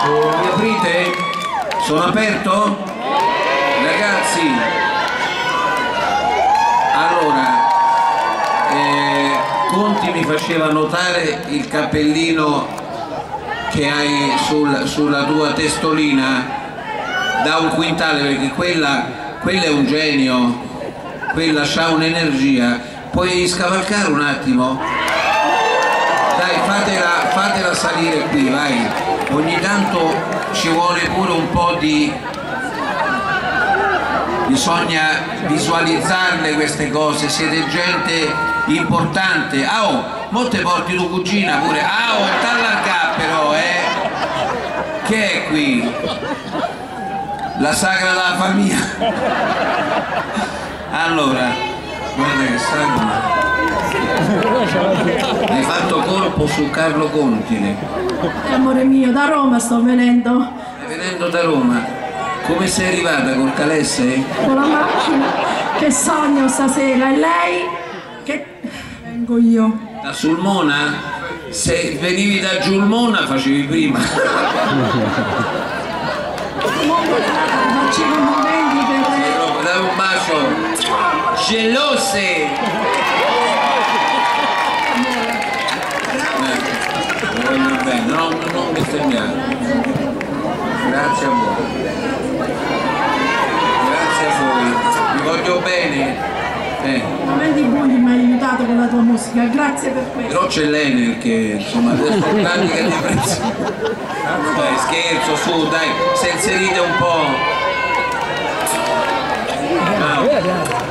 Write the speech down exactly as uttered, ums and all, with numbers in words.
Mi aprite? Sono aperto? Ragazzi, allora eh, Conti mi faceva notare il cappellino che hai sul, sulla tua testolina da un quintale, perché quella, quella è un genio, quella c'ha un'energia. Puoi scavalcare un attimo? Dai, fatela, fatela salire qui, vai. Ogni tanto ci vuole pure un po' di... bisogna visualizzarle queste cose, siete gente importante. Ah, oh, molte porti tu cugina pure. Ah, oh, t'allargà però, eh. Che è qui? La sagra della famiglia. Allora, guarda che sagra. Hai fatto colpo su Carlo Conti. Eh, amore mio, da Roma sto venendo. Stai venendo da Roma? Come sei arrivata, col calesse? Con la macchina. Che sogno stasera. E lei? Che... vengo io. Da Sulmona? Se venivi da Giulmona facevi prima. Faccio i complimenti per lei. Dai un bacio. Gelose! Voglio bene, no, non bestemmiare. Grazie a voi. Grazie a voi. Vi voglio bene. Eh. Momenti buoni mi hai aiutato con la tua musica, grazie per questo. Però c'è l'Enel che insomma adesso pratica di prezzo. Dai, scherzo, su, dai, se inserite un po'. No.